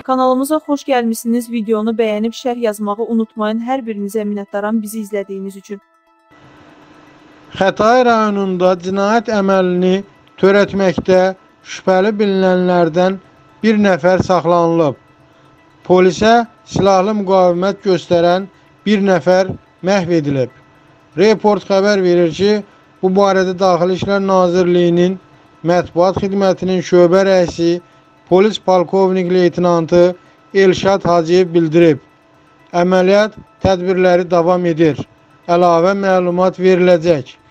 Kanalımıza xoş gəlmişsiniz. Videonu bəyənib şərh yazmağı unutmayın. Hər birinizə minnətdaram bizi izlədiyiniz üçün. Xətai rayonunda cinayət əməlini törətməkdə şübhəli bilinənlərdən bir nəfər saxlanılıb. Polisə silahlı müqavimət göstərən bir nəfər məhv edilib. Report xəbər verir ki, bu barədə Daxili İşlər Nazirliyinin Mətbuat Xidmətinin şöbə rəisi Polis Polkovnik Leytenantı Elşad Hacıyev bildirib. Əməliyyat tədbirləri davam edir. Əlavə məlumat veriləcək.